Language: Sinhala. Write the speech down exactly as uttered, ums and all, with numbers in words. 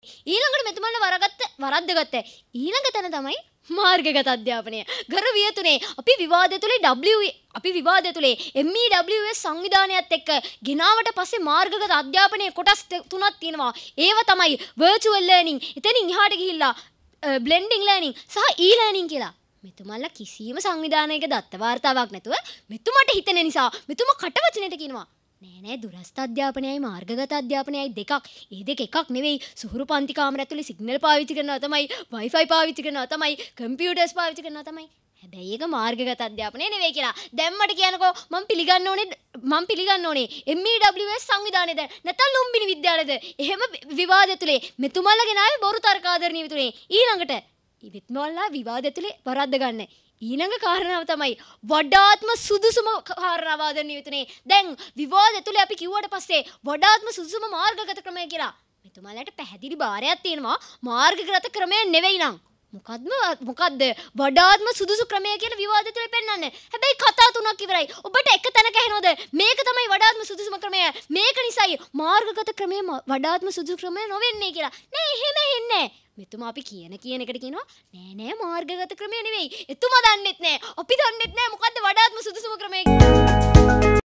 ඊළඟට මෙතුමන්ලා වරගත්ත වරද්දගත්ත ඊළඟ තැන තමයි මාර්ගගත අධ්‍යාපනය. ගරු වියතුනේ අපි විවාදය තුලේ W අපි විවාදය තුලේ M E W S සංවිධානයත් එක්ක ගෙනාවට පස්සේ මාර්ගගත අධ්‍යාපනයේ කොටස් තුනක් තියෙනවා. ඒව තමයි virtual learning, එතනින් එහාට ගිහිල්ලා blending learning සහ e-learning කියලා. මෙතුමන්ලා කිසියම් සංවිධානයක දත්ත වාර්තාවක් නැතුව මෙතුමට හිතෙන නිසා මෙතුම කටවචනෙට කියනවා. නෑ නෑ දුරස්ථ අධ්‍යාපනයයි මාර්ගගත අධ්‍යාපනයයි දෙකක්. ඒ දෙක එකක් නෙවෙයි. සුහුරු පන්ති කාමර ඇතුලේ සිග්නල් පාවිච්චි කරනවා තමයි, Wi-Fi පාවිච්චි කරනවා තමයි, කම්පියුටර්ස් පාවිච්චි කරනවා තමයි. හැබැයි ඒක මාර්ගගත අධ්‍යාපනය නෙවෙයි කියලා. දැන් මට කියනකෝ මම පිළිගන්න ඕනේ මම පිළිගන්න ඕනේ M E W S සංවිධානයේද නැත්නම් ලුම්බිනි විද්‍යාලයේද එහෙම විවාදය තුලේ මෙතුමල්ලා ගෙනාවේ බොරු තර්කාදරණීය විතරේ. ඊළඟට ඉවිත්මල්ලා විවාදය තුලේ වරද්ද ගන්න. ඊළඟ කාරණාව තමයි වඩාත්ම සුදුසුම කාරණාව ආදරණීය විතරේ. දැන් විවාදය තුලේ අපි කිව්වට පස්සේ වඩාත්ම සුදුසුම මාර්ගගත ක්‍රමය කියලා. මෙතුමල්ලාට පැහැදිලි බාරයක් තියෙනවා මාර්ගගත ක්‍රමය නෙවෙයි නං. මොකද්ද මොකද්ද වඩාත්ම සුදුසු ක්‍රමය කියලා විවාදය තුලේ පෙන්වන්නේ. හැබැයි කතා තුනක් ඉවරයි. ඔබට එක තැනක ඇහෙනවද මේක තමයි වඩාත්ම සුදුසුම ක්‍රමය. මේක නිසායි මාර්ගගත ක්‍රමය වඩාත්ම සුදුසු ක්‍රමය නොවෙන්නේ කියලා. නෑ එහෙම හෙන්නේ. මෙතුමා අපි කියන කියන එකට කියනවා නෑ නෑ මාර්ගගත ක්‍රමය නෙවෙයි. එතුමා දන්නෙත් නෑ. අපි දන්නෙත් නෑ මොකද්ද වඩාත්ම සුදුසුම ක්‍රමය කියලා.